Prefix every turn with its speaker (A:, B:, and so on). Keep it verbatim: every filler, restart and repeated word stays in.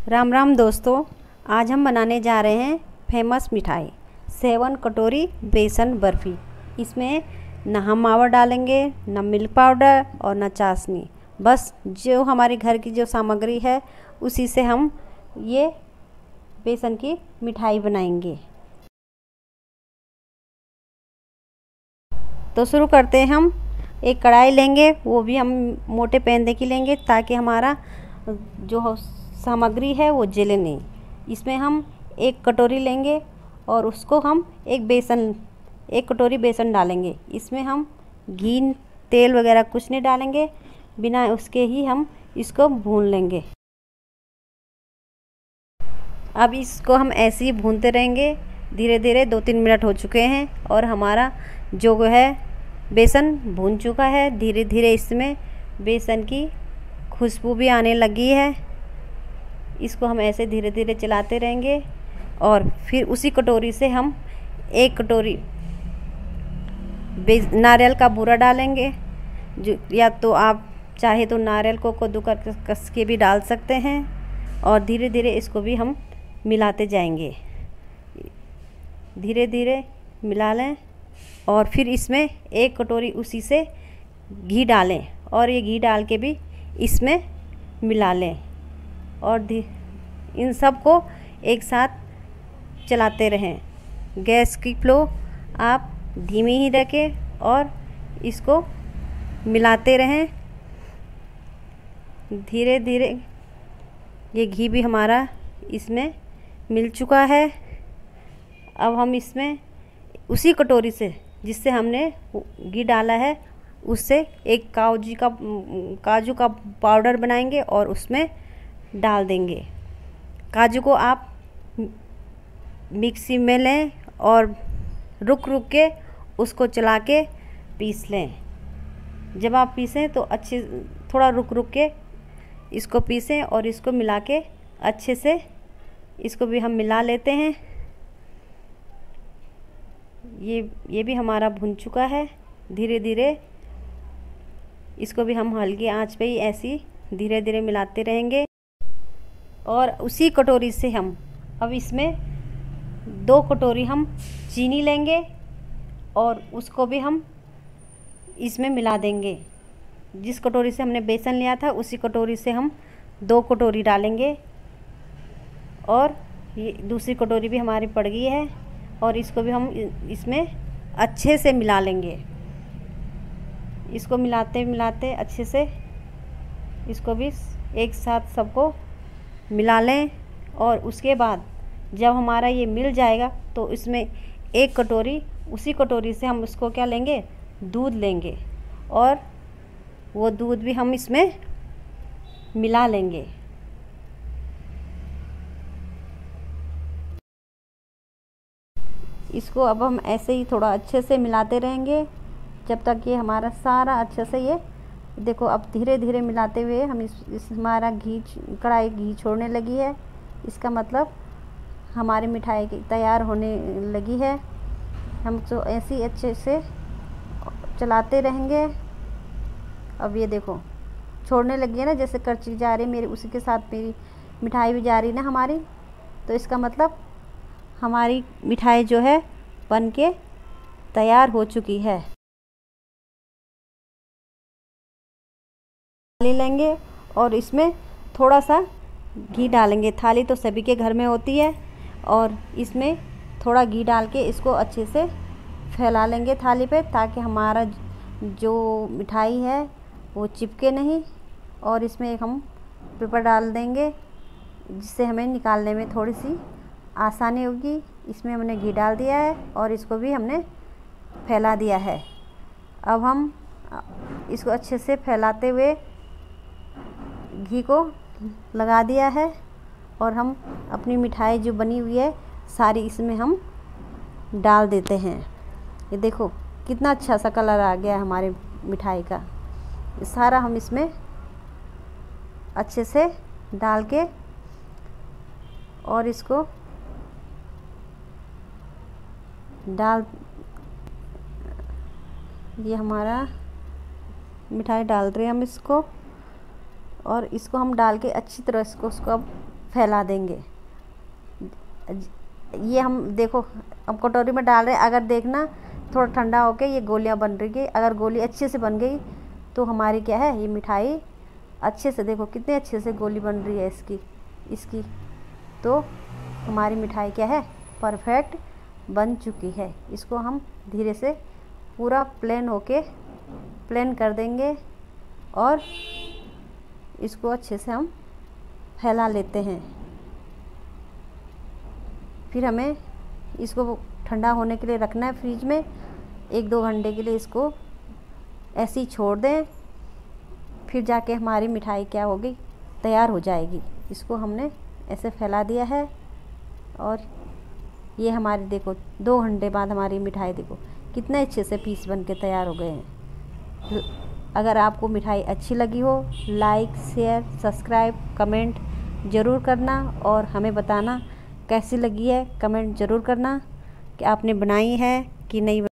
A: राम राम दोस्तों, आज हम बनाने जा रहे हैं फेमस मिठाई सेवन कटोरी बेसन बर्फ़ी। इसमें न हम मावा डालेंगे, न मिल्क पाउडर और न चाशनी। बस जो हमारे घर की जो सामग्री है उसी से हम ये बेसन की मिठाई बनाएंगे। तो शुरू करते हैं। हम एक कढ़ाई लेंगे, वो भी हम मोटे पैंदे की लेंगे ताकि हमारा जो सामग्री है वो जले नहीं। इसमें हम एक कटोरी लेंगे और उसको हम एक बेसन एक कटोरी बेसन डालेंगे। इसमें हम घी तेल वगैरह कुछ नहीं डालेंगे, बिना उसके ही हम इसको भून लेंगे। अब इसको हम ऐसे ही भूनते रहेंगे। धीरे धीरे दो तीन मिनट हो चुके हैं और हमारा जो है बेसन भून चुका है। धीरे धीरे इसमें बेसन की खुशबू भी आने लगी है। इसको हम ऐसे धीरे धीरे चलाते रहेंगे और फिर उसी कटोरी से हम एक कटोरी नारियल का बूरा डालेंगे। जो या तो आप चाहे तो नारियल को कद्दू कर कस के भी डाल सकते हैं और धीरे धीरे इसको भी हम मिलाते जाएंगे। धीरे धीरे मिला लें और फिर इसमें एक कटोरी उसी से घी डालें और ये घी डाल के भी इसमें मिला लें और इन सब को एक साथ चलाते रहें। गैस की फ्लो आप धीमी ही रखें और इसको मिलाते रहें। धीरे धीरे ये घी भी हमारा इसमें मिल चुका है। अब हम इसमें उसी कटोरी से जिससे हमने घी डाला है उससे एक काजू का काजू का पाउडर बनाएंगे और उसमें डाल देंगे। काजू को आप मिक्सी में लें और रुक रुक के उसको चला के पीस लें। जब आप पीसें तो अच्छे थोड़ा रुक रुक के इसको पीसें और इसको मिला के अच्छे से इसको भी हम मिला लेते हैं। ये ये भी हमारा भुन चुका है। धीरे धीरे इसको भी हम हल्की आंच पे ही ऐसी धीरे धीरे मिलाते रहेंगे और उसी कटोरी से हम अब इसमें दो कटोरी हम चीनी लेंगे और उसको भी हम इसमें मिला देंगे। जिस कटोरी से हमने बेसन लिया था उसी कटोरी से हम दो कटोरी डालेंगे और ये दूसरी कटोरी भी हमारी पड़ गई है और इसको भी हम इसमें अच्छे से मिला लेंगे। इसको मिलाते मिलाते अच्छे से इसको भी एक साथ सबको मिला लें और उसके बाद जब हमारा ये मिल जाएगा तो इसमें एक कटोरी उसी कटोरी से हम उसको क्या लेंगे, दूध लेंगे और वो दूध भी हम इसमें मिला लेंगे। इसको अब हम ऐसे ही थोड़ा अच्छे से मिलाते रहेंगे जब तक ये हमारा सारा अच्छे से ये देखो। अब धीरे धीरे मिलाते हुए हम इस, इस हमारा घी कढ़ाई घी छोड़ने लगी है। इसका मतलब हमारी मिठाई की तैयार होने लगी है। हम तो ऐसे ही अच्छे से चलाते रहेंगे। अब ये देखो छोड़ने लगी है ना, जैसे करछी जा रही मेरी उसी के साथ मेरी मिठाई भी जा रही ना हमारी। तो इसका मतलब हमारी मिठाई जो है बन के तैयार हो चुकी है। थाली लेंगे और इसमें थोड़ा सा घी डालेंगे। थाली तो सभी के घर में होती है और इसमें थोड़ा घी डाल के इसको अच्छे से फैला लेंगे थाली पे ताकि हमारा जो मिठाई है वो चिपके नहीं। और इसमें एक हम पेपर डाल देंगे जिससे हमें निकालने में थोड़ी सी आसानी होगी। इसमें हमने घी डाल दिया है और इसको भी हमने फैला दिया है। अब हम इसको अच्छे से फैलाते हुए घी को लगा दिया है और हम अपनी मिठाई जो बनी हुई है सारी इसमें हम डाल देते हैं। ये देखो कितना अच्छा सा कलर आ गया हमारे मिठाई का। सारा हम इसमें अच्छे से डाल के और इसको डाल ये हमारा मिठाई डाल रहे हैं हम इसको और इसको हम डाल के अच्छी तरह इसको उसको अब फैला देंगे। ये हम देखो अब कटोरी में डाल रहे हैं, अगर देखना थोड़ा ठंडा होके ये गोलियां बन रही है। अगर गोली अच्छे से बन गई तो हमारी क्या है, ये मिठाई अच्छे से, देखो कितने अच्छे से गोली बन रही है इसकी इसकी तो हमारी मिठाई क्या है, परफेक्ट बन चुकी है। इसको हम धीरे से पूरा प्लेन होके प्लेन कर देंगे और इसको अच्छे से हम फैला लेते हैं। फिर हमें इसको ठंडा होने के लिए रखना है फ्रिज में, एक दो घंटे के लिए इसको ऐसे ही छोड़ दें। फिर जाके हमारी मिठाई क्या होगी, तैयार हो जाएगी। इसको हमने ऐसे फैला दिया है और ये हमारी देखो दो घंटे बाद हमारी मिठाई देखो कितने अच्छे से पीस बन के तैयार हो गए हैं। अगर आपको मिठाई अच्छी लगी हो, लाइक शेयर सब्सक्राइब कमेंट ज़रूर करना और हमें बताना कैसी लगी है। कमेंट ज़रूर करना कि आपने बनाई है कि नहीं।